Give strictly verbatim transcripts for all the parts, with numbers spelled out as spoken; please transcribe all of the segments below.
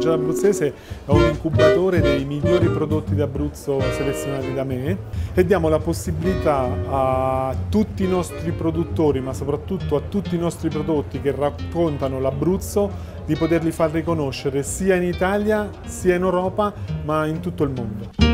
Preggiata Abruzzese è un incubatore dei migliori prodotti d'Abruzzo selezionati da me e diamo la possibilità a tutti i nostri produttori, ma soprattutto a tutti i nostri prodotti che raccontano l'Abruzzo, di poterli far riconoscere sia in Italia, sia in Europa, ma in tutto il mondo.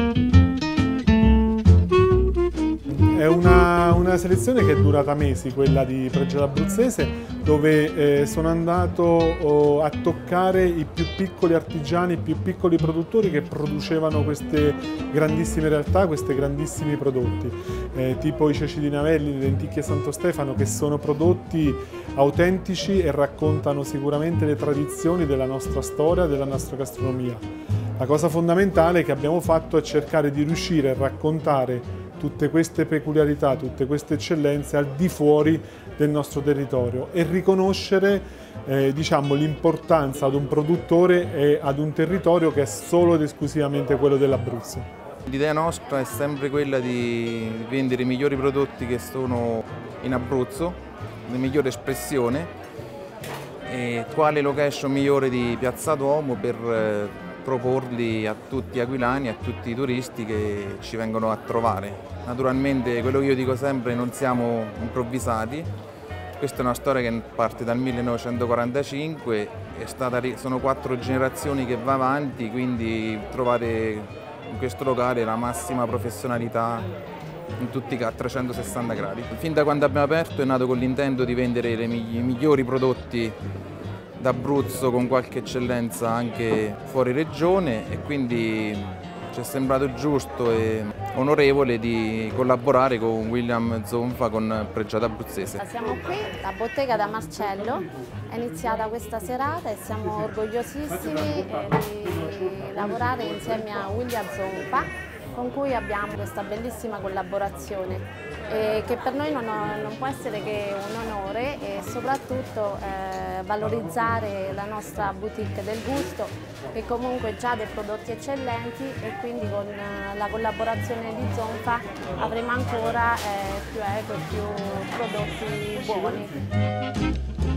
È una, una selezione che è durata mesi, quella di Preggiata Abruzzese, dove eh, sono andato oh, a toccare i più piccoli artigiani, i più piccoli produttori che producevano queste grandissime realtà, questi grandissimi prodotti, eh, tipo i ceci di Navelli, le lenticchie Santo Stefano, che sono prodotti autentici e raccontano sicuramente le tradizioni della nostra storia, della nostra gastronomia. La cosa fondamentale che abbiamo fatto è cercare di riuscire a raccontare tutte queste peculiarità, tutte queste eccellenze al di fuori del nostro territorio e riconoscere eh, diciamo, l'importanza ad un produttore e ad un territorio che è solo ed esclusivamente quello dell'Abruzzo. L'idea nostra è sempre quella di vendere i migliori prodotti che sono in Abruzzo, la migliore espressione, e quale location migliore di Piazza Duomo per eh, proporli a tutti gli aquilani, a tutti i turisti che ci vengono a trovare. Naturalmente, quello che io dico sempre, non siamo improvvisati, questa è una storia che parte dal millenovecentoquarantacinque, è stata, sono quattro generazioni che va avanti, quindi trovate in questo locale la massima professionalità in tutti, a trecentosessanta gradi. Fin da quando abbiamo aperto è nato con l'intento di vendere i migliori prodotti d'Abruzzo con qualche eccellenza anche fuori regione e quindi ci è sembrato giusto e onorevole di collaborare con William Zonfa, con Preggiata Abruzzese. Siamo qui, la bottega da Marcello, è iniziata questa serata e siamo orgogliosissimi di lavorare insieme a William Zonfa, con cui abbiamo questa bellissima collaborazione e che per noi non, non può essere che un onore e soprattutto eh, valorizzare la nostra boutique del gusto, che comunque già ha dei prodotti eccellenti e quindi con la collaborazione di Zonfa avremo ancora eh, più eco e più prodotti buoni.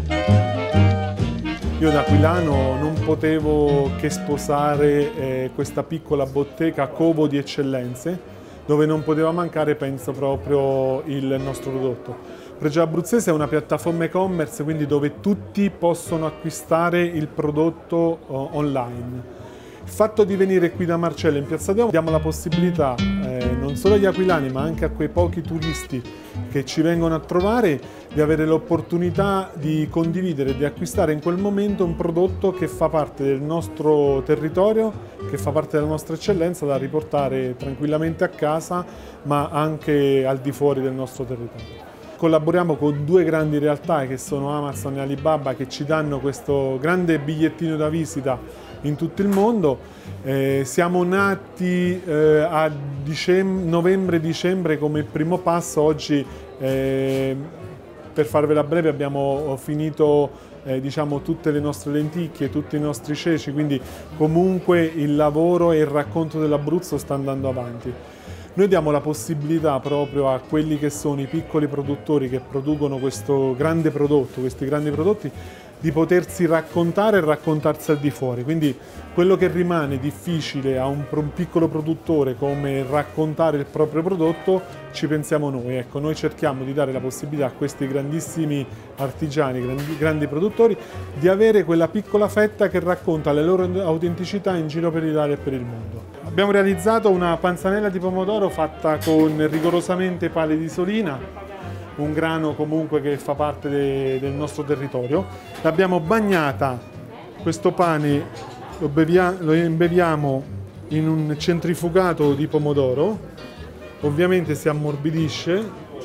Io da aquilano non potevo che sposare eh, questa piccola bottega covo di eccellenze, dove non poteva mancare, penso, proprio il nostro prodotto. Preggiata Abruzzese è una piattaforma e-commerce, quindi dove tutti possono acquistare il prodotto oh, online. Il fatto di venire qui da Marcello in Piazza Duomo diamo la possibilità eh, non solo agli aquilani ma anche a quei pochi turisti che ci vengono a trovare di avere l'opportunità di condividere, di acquistare in quel momento un prodotto che fa parte del nostro territorio, che fa parte della nostra eccellenza da riportare tranquillamente a casa ma anche al di fuori del nostro territorio. Collaboriamo con due grandi realtà che sono Amazon e Alibaba, che ci danno questo grande bigliettino da visita in tutto il mondo. Eh, siamo nati eh, a novembre-dicembre come primo passo. Oggi, eh, per farvela breve, abbiamo finito eh, diciamo, tutte le nostre lenticchie, tutti i nostri ceci, quindi comunque il lavoro e il racconto dell'Abruzzo sta andando avanti. Noi diamo la possibilità proprio a quelli che sono i piccoli produttori che producono questo grande prodotto, questi grandi prodotti, di potersi raccontare e raccontarsi al di fuori. Quindi quello che rimane difficile a un, un piccolo produttore come raccontare il proprio prodotto, ci pensiamo noi. Ecco, noi cerchiamo di dare la possibilità a questi grandissimi artigiani, grandi, grandi produttori, di avere quella piccola fetta che racconta le loro autenticità in giro per l'Italia e per il mondo. Abbiamo realizzato una panzanella di pomodoro fatta con rigorosamente pale di Solina, un grano comunque che fa parte de, del nostro territorio. L'abbiamo bagnata, questo pane lo, bevia, lo imbeviamo in un centrifugato di pomodoro, ovviamente si ammorbidisce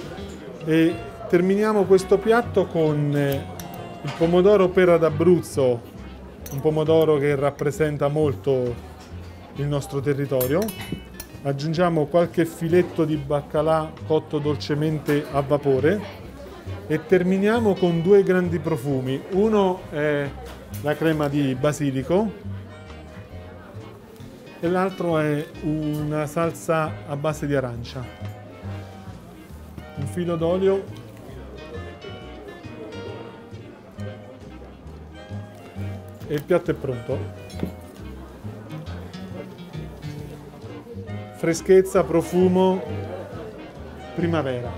e terminiamo questo piatto con il pomodoro Pera d'Abruzzo, un pomodoro che rappresenta molto il nostro territorio. Aggiungiamo qualche filetto di baccalà cotto dolcemente a vapore e terminiamo con due grandi profumi. Uno è la crema di basilico e l'altro è una salsa a base di arancia. Un filo d'olio e il piatto è pronto. freschezza, profumo, primavera.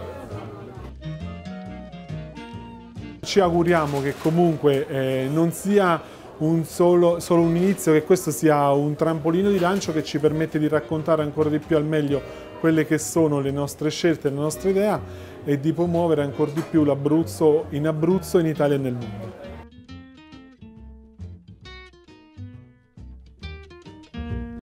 Ci auguriamo che comunque eh, non sia un solo, solo un inizio, che questo sia un trampolino di lancio che ci permette di raccontare ancora di più al meglio quelle che sono le nostre scelte, le nostre idee e di promuovere ancora di più l'Abruzzo in Abruzzo, in Italia e nel mondo.